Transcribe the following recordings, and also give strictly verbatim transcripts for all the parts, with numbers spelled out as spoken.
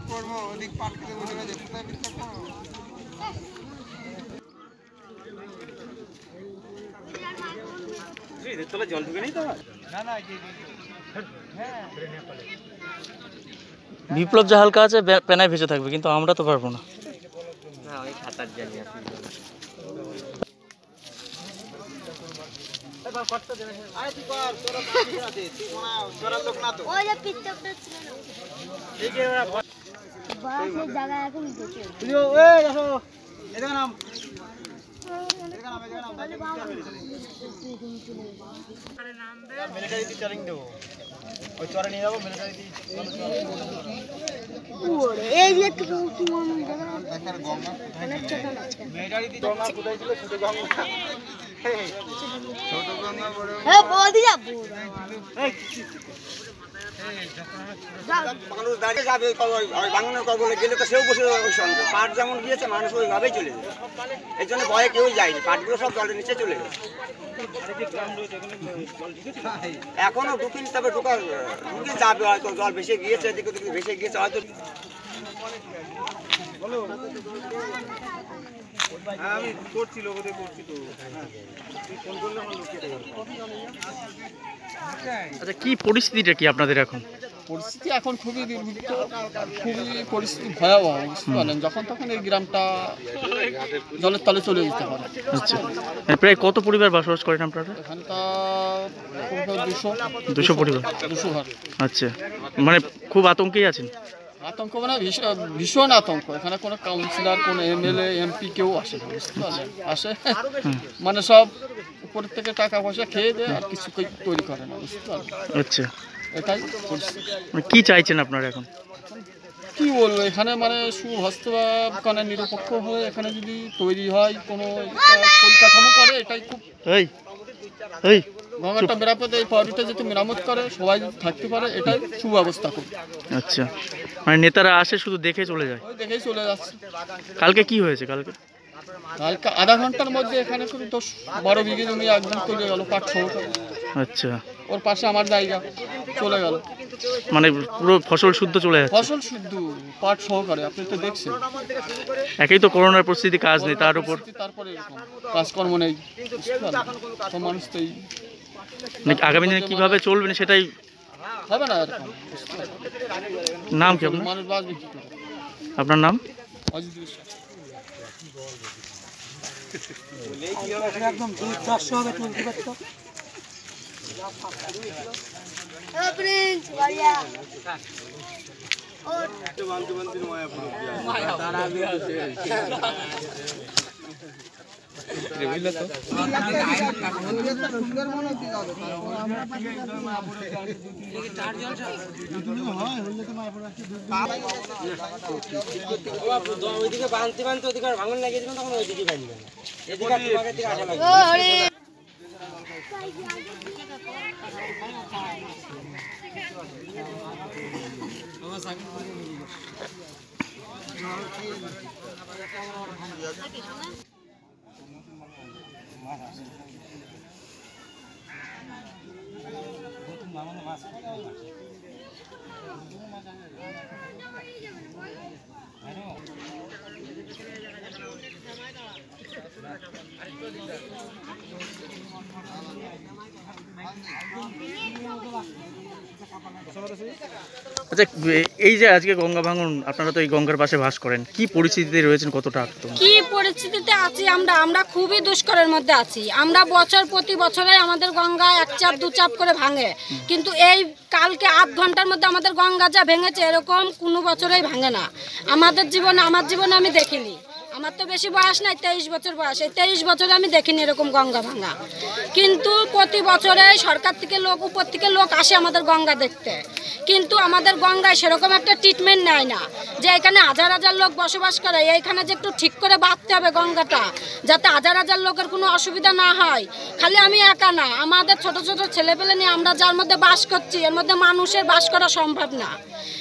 জল ঢুকে নেই তো বিপ্লব যা হালকা আছে পেনায় ভেসে থাকবে, কিন্তু আমরা তো পারবো না। মানুষ দাঁড়িয়ে যাবে বাঙানোর কবলে গেলে তো সেও বসে ওই সঙ্গে পাট যেমন গিয়েছে মানুষ ওইভাবেই চলে যাবে। এই জন্য ভয়ে কেউই যায়নি, পাটগুলো সব জলের নিচে চলে গেছে। এখনো ঢুকিনি, তবে ঢুকা ঢুকে যাবে হয়তো, জল ভেসে গিয়েছে, এদিকে ওদিকে ভেসে গিয়েছে হয়তো। আমি করছি লোকদের করছি তো। আচ্ছা, কি পরিস্থিতিটা কি আপনাদের এখন? পরিস্থিতি এখন খুবই দুর্ভিক্ষ, খুবই পরিস্থিতি ভয়াবহ, বুঝতে পারলেন। যখন তখন এই গ্রামটা জলের তলে চলে যেতে পারে। আচ্ছা, প্রায় কত পরিবার বসবাস করেন আপনারা? এখানটা দুশো দুশো পরিবার, দুশো ঘর। আচ্ছা, মানে খুব আতঙ্কেই আছেন? আতঙ্ক মানে ভীষণ আতঙ্ক। এখানে কোনো কাউন্সিলর, কোনো এমএলএ, এমপি কেউ আসে না, বুঝতে পারলেন। আসে মানে সব উপর থেকে টাকা পয়সা খেয়ে দেয়, আর কিছু তৈরি করে না, বুঝতে পারলেন। আচ্ছা, এটাই কি চাইছেন আপনারা এখন? কি বলবো, এখানে মানে সুহস্তভাব মানে নিরপেক্ষ হয়ে এখানে যদি তৈরি হয়, কোনো পরিকাঠামো করে, এটাই খুব এই এই গঙ্গাটা মেরামত, এই পাউরিটা যদি মেরামত করে, সবাই যদি থাকতে পারে, এটাই সুব্যবস্থা করবে। আচ্ছা, মানে নেতারা আসে শুধু দেখে চলে যায়? ওই দেখেই চলে যাচ্ছে। কালকে কি হয়েছে? কালকে কালকে আধা ঘন্টার মধ্যে এখানে করে দশ বারো বিঘে জমি একদম চলে গেল, পাট সহকারে। আচ্ছা, ওর পাশে আমার জায়গা চলে গেল, মানে পুরো ফসল শুদ্ধ চলে যাচ্ছে? ফসল শুদ্ধ পাট সহকারে, আপনি তো দেখছেন। একেই তো করোনার পরিস্থিতি, কাজ নেই, তার উপর তারপরে এরকম কাজকর্ম নেই, সব মানুষ তো এই আগামী দিনে কিভাবে চলবেন সেটাই হবে না এরকম। নাম কি আপনার? মানুষ বাঁচবে কি করে? আপনার নাম? একদম চারশো হবে তুলতে পারতো। ওইদিকে বাঁধতে বাঁধতে ওদিকে ভাঙন লাগিয়ে দিবেন, তখন ওইদিকে বাঁধবেন, এদিকে তোমাকে দিকে আঠা লাগবে। আচ্ছা, এই যে আজকে গঙ্গা ভাঙন, আপনারা তো এই গঙ্গার পাশে বাস করেন, কি পরিস্থিতিতে রয়েছেন, কতটা কি পরিস্থিতিতে আছি আমরা? আমরা খুবই দুষ্করের মধ্যে আছি। আমরা বছর প্রতি বছরে আমাদের গঙ্গা এক চাপ দু চাপ করে ভাঙে, কিন্তু এই কালকে আধ ঘন্টার মধ্যে আমাদের গঙ্গা যা ভেঙেছে, এরকম কোনো বছরেই ভাঙে না আমাদের জীবনে। আমার জীবনে আমি দেখিনি, আমার তো বেশি বয়স নাই, তেইশ বছর বয়স, এই তেইশ বছরে আমি দেখিনি এরকম গঙ্গা ভাঙা। কিন্তু প্রতি বছরে সরকার থেকে লোক, উপর থেকে লোক আসে আমাদের গঙ্গা দেখতে, কিন্তু আমাদের গঙ্গায় সেরকম একটা ট্রিটমেন্ট নেয় না যে এখানে হাজার হাজার লোক বসবাস করে, এইখানে যে একটু ঠিক করে বাঁধতে হবে গঙ্গাটা, যাতে হাজার হাজার লোকের কোনো অসুবিধা না হয়। খালি আমি একা না, আমাদের ছোট ছোট ছেলেপেলে নিয়ে আমরা যার মধ্যে বাস করছি, এর মধ্যে মানুষের বাস করা সম্ভব না।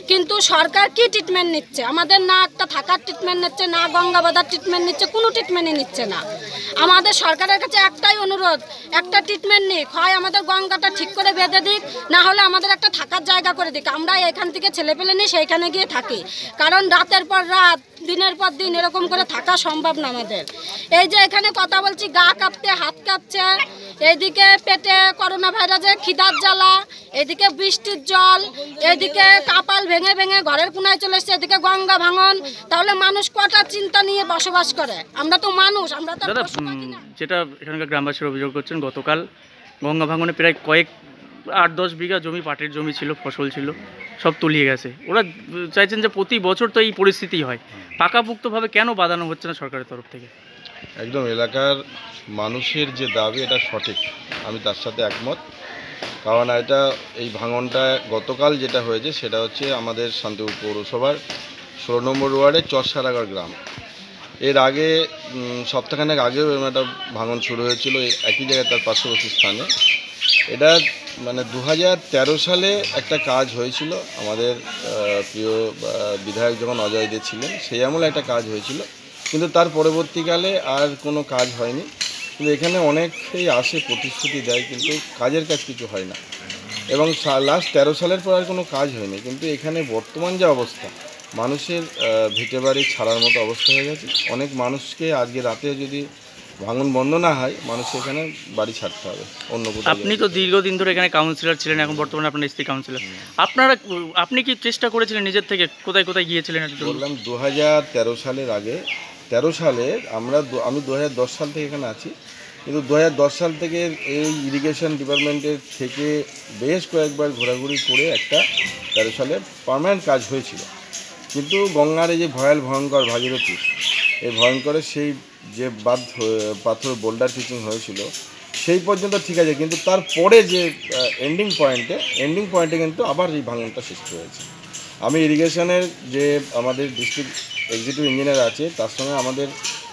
কিন্তু সরকার কি ট্রিটমেন্ট নিচ্ছে? আমাদের না একটা থাকার ট্রিটমেন্ট নিচ্ছে, না গঙ্গা বাঁধার ট্রিটমেন্ট নিচ্ছে, কোনো ট্রিটমেন্টই নিচ্ছে না। আমাদের সরকারের কাছে একটাই অনুরোধ, একটা ট্রিটমেন্ট নিক, হয় আমাদের গঙ্গাটা ঠিক করে বেঁধে দিক, না হলে আমাদের একটা থাকার জায়গা করে দিক। আমরা এখান থেকে ছেলে পেলে নিই সেইখানে গিয়ে থাকি, কারণ রাতের পর রাত দিনের পর দিন এরকম করে থাকা সম্ভব না আমাদের। এই যে এখানে কথা বলছি, গা কাঁপতে, হাত কাঁপছে, এইদিকে পেটে করোনা ভাইরাসে খিদার জ্বালা, এদিকে বৃষ্টির জল, এদিকে কাপাল ভেঙে ভেঙে ঘরের কোনায় চলে এসছে, এদিকে গঙ্গা ভাঙন। তাহলে মানুষ কটা চিন্তা নিয়ে বসবাস করে? আমরা তো মানুষ, আমরা তো দাদা পশু পাখি না। যেটা এখানকার গ্রামবাসীরা অভিযোগ করছেন, গতকাল গঙ্গা ভাঙনে প্রায় কয়েক আট দশ বিঘা জমি, পাটের জমি ছিল, ফসল ছিল, সব তলিয়ে গেছে। ওরা চাইছেন যে প্রতি বছর তো এই পরিস্থিতি হয়, পাকাপোক্তভাবে কেন বাঁধানো হচ্ছে না সরকারের তরফ থেকে? একদম এলাকার মানুষের যে দাবি এটা সঠিক, আমি তার সাথে একমত। কারণ এটা এই ভাঙনটা গতকাল যেটা হয়েছে সেটা হচ্ছে আমাদের শান্তিপুর পৌরসভার ষোলো নম্বর ওয়ার্ডের চরসারাগড় গ্রাম। এর আগে সপ্তাহখানেক আগেও এরকম একটা ভাঙন শুরু হয়েছিল একই জায়গায়, তার পার্শ্ববর্তী স্থানে। এটা মানে দু হাজার তেরো সালে একটা কাজ হয়েছিল, আমাদের প্রিয় বিধায়ক যখন অজয় দে ছিলেন সেই আমলে একটা কাজ হয়েছিল, কিন্তু তার পরবর্তীকালে আর কোনো কাজ হয়নি। কিন্তু এখানে অনেকেই আসে, প্রতিশ্রুতি দেয়, কিন্তু কাজের কাজ কিছু হয় না। এবং লাস্ট তেরো সালের পর আর কোনো কাজ হয়নি। কিন্তু এখানে বর্তমান যে অবস্থা, মানুষের ভিটে বাড়ি ছাড়ার মতো অবস্থা হয়ে গেছে। অনেক মানুষকে আজকে রাতে যদি ভাঙন বন্ধ না হয়, মানুষ এখানে বাড়ি ছাড়তে হবে অন্য কোথাও। আপনি তো দীর্ঘদিন ধরে এখানে কাউন্সিলর ছিলেন, এখন বর্তমানে আপনার স্ত্রী কাউন্সিলর। আপনারা আপনি কি চেষ্টা করেছিলেন নিজের থেকে? কোথায় কোথায় গিয়েছিলেন? বললাম দু হাজার তেরো সালের আগে, তেরো সালে আমরা আমি দু হাজার দশ সাল থেকে এখানে আছি, কিন্তু দু হাজার দশ সাল থেকে এই ইরিগেশন ডিপার্টমেন্টের থেকে বেশ কয়েকবার ঘোরাঘুরি করে একটা তেরো সালে পার্মানেন্ট কাজ হয়েছিল। কিন্তু গঙ্গার এই যে ভয়াল ভয়ঙ্কর ভাগীরথী, এই ভয়ঙ্করের সেই যে বাঁধ পাথর বোল্ডার পিচিং হয়েছিল সেই পর্যন্ত ঠিক আছে, কিন্তু তারপরে যে এন্ডিং পয়েন্টে এন্ডিং পয়েন্টে কিন্তু আবার এই ভাঙনটা সৃষ্টি হয়েছে। আমি ইরিগেশনের যে আমাদের ডিস্ট্রিক্ট এক্সিকিউটিভ ইঞ্জিনিয়ার আছে, তার সঙ্গে আমাদের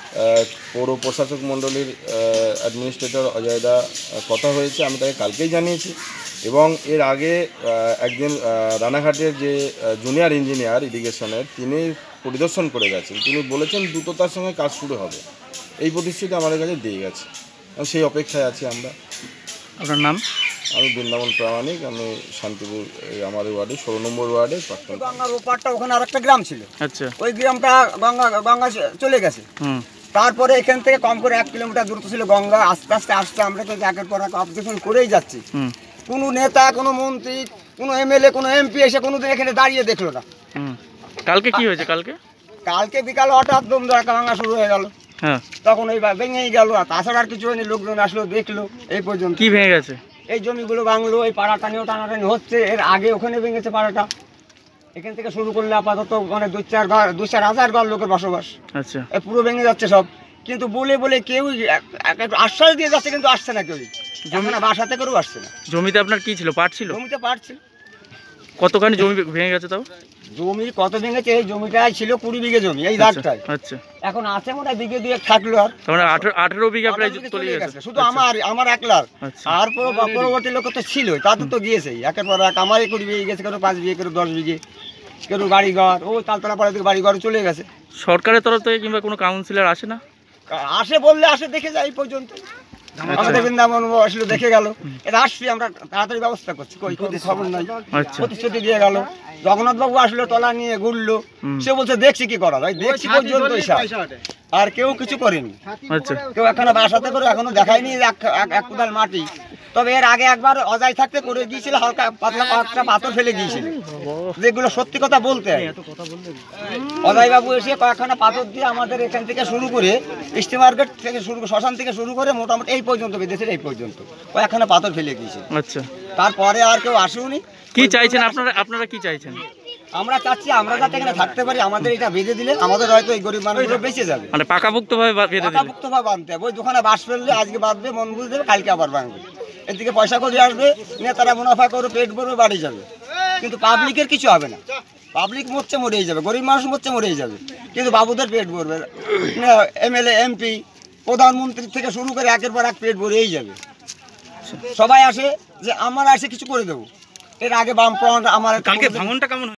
পৌর প্রশাসক মণ্ডলীর অ্যাডমিনিস্ট্রেটর অজয়দা কথা হয়েছে, আমি তাকে কালকেই জানিয়েছি। এবং এর আগে একদিন রানাঘাটের যে জুনিয়র ইঞ্জিনিয়ার ইরিগেশনের, তিনি পরিদর্শন করে গেছেন, তিনি বলেছেন দ্রুততার সঙ্গে কাজ শুরু হবে, এই প্রতিশ্রুতি আমাদের কাছে দিয়ে গেছে। সেই অপেক্ষায় আছি আমরা। আপনার নাম? আমি বৃন্দাবন প্রামাণিক, আমি শান্তিপুর আমাদের ওয়ার্ডে ষোলো নম্বর ওয়ার্ডে প্রাক্তন। গঙ্গার ওপারটা ওখানে আর একটা গ্রাম ছিল, আচ্ছা, ওই গ্রামটা গঙ্গা গঙ্গা চলে গেছে। হুম। তারপরে এখান থেকে কম করে এক কিলোমিটার দূরত্ব ছিল গঙ্গা। আস্তে আস্তে আস্তে আমরা তো একের পর এক অবজেকশন করেই যাচ্ছি। হুম। কোনো নেতা, কোনো মন্ত্রী, কোনো এমএলএ, কোনো এমপি এসে কোনোদিন এখানে দাঁড়িয়ে দেখলো না। হুম। কালকে কি হয়েছে? কালকে কালকে বিকালে হঠাৎ দম ধরাকা ভাঙা শুরু হয়ে গেল, হ্যাঁ, তখন ওই ভেঙেই গেল। আর তাছাড়া আর কিছু হয়নি, লোকজন আসলো, দেখলো, এই পর্যন্ত। কি ভেঙে গেছে? এই জমিগুলো ভাঙলো, এই পাড়া টানিও টানাটানি হচ্ছে। এর আগে ওখানে ভেঙেছে পাড়াটা। এখান থেকে শুরু করলে আপাতত মানে দু চার ঘর দু চার হাজার ঘর লোকের বসবাস, আচ্ছা, এই পুরো ভেঙে যাচ্ছে সব। কিন্তু বলে বলে কেউ একটু আশ্বাস দিয়ে যাচ্ছে, কিন্তু আসছে না কেউই। জমি না বাসাতে করেও আসছে না। জমিতে আপনার কি ছিল? পাট ছিল? জমিতে পারছে। কতখানি জমি ভেঙে গেছে তাও? জমি কত ভেঙেছে? এই জমিটাই ছিল কুড়ি বিঘে জমি, এই দাগটায়। আচ্ছা, এখন আছে মনে হয় বিঘে দুয়ে থাকলো। আর তাহলে আঠেরো বিঘা প্রায় আঠারো বিঘে তলিয়ে চলে গেছে গেছে। শুধু আমার আমার একলার। আচ্ছা। আর পর- পরবর্তী লোক তো ছিল, তাদের তো গিয়েছেই একের পর এক। আমারই কুড়ি বিঘে গেছে, কেউ পাঁচ বিঘে, কেউ দশ বিঘে, কেউ বাড়ি ঘর, ও তালতলা পাড়া থেকে বাড়ি ঘর চলে গেছে। সরকারের তরফ থেকে কিংবা কোনো কাউন্সিলর আসে না? আসে বললে আসে, দেখে যায় এই পর্যন্ত। আমাদের বৃন্দাবন আসলে দেখে গেল, এটা আসছি, আমরা তাড়াতাড়ি ব্যবস্থা করছি, কই কোনো খবর নাই। আচ্ছা, প্রতিশ্রুতি দিয়ে গেল। জগন্নাথ বাবু আসলো, তলা নিয়ে ঘুরলো, সে বলছে দেখছি কি করা যায়, দেখছি পর্যন্ত। আর কেউ কিছু করেনি। আচ্ছা, কেউ এখনো বাসাতে করে এখনো দেখায়নি এক- এক- এক কোদাল মাটি। তবে এর আগে একবার অজায় থাকতে করে গিয়েছিল, হালকা পাতলা কয়েকটা পাথর ফেলে গিয়েছিল, যেগুলো সত্যি কথা বলতে হয়। অজয় বাবু এসে কয়েকখানা পাথর দিয়ে আমাদের এখান থেকে শুরু করে স্টিম মার্কেট থেকে শুরু করে শ্মশান থেকে শুরু করে মোটামুটি এই পর্যন্ত বেঁধেছিল, এই পর্যন্ত কয়েকখানা পাথর ফেলে গিয়েছিল। আচ্ছা, তারপরে আর কেউ আসেওনি। কি চাইছেন আপনারা? আপনারা কি চাইছেন? আমরা চাচ্ছি আমরা যাতে এখানে থাকতে পারি, আমাদের এটা বেঁধে দিলে আমাদের হয়তো এই গরিব মানুষগুলো বেঁচে যাবে। মানে পাকাপোক্তভাবে বা- বেঁধে দিলে? পাকাপোক্তভাবে বাঁধতে হবে। ওই দোকানে বাস ফেললে আজকে বাঁধবে, মন বুঝে দেবে, কালকে আবার ভাঙবে। এদিকে পয়সা করে আসবে, নেতারা মুনাফা করে পেট ভরবে, বাড়ি যাবে। কিন্তু পাবলিকের কিছু হবে না। পাবলিক মরছে, মরেই যাবে, গরিব মানুষ মরছে, মরেই যাবে, কিন্তু বাবুদের পেট ভরবে। এমএলএ, এমপি, প্রধানমন্ত্রী থেকে শুরু করে একের পর এক পেট ভরেই যাবে। সবাই আসে যে আমরা এসে কিছু করে দেবো। এর আগে বামফ্রন্ট আমার কালকে ভাঙনটা কেমন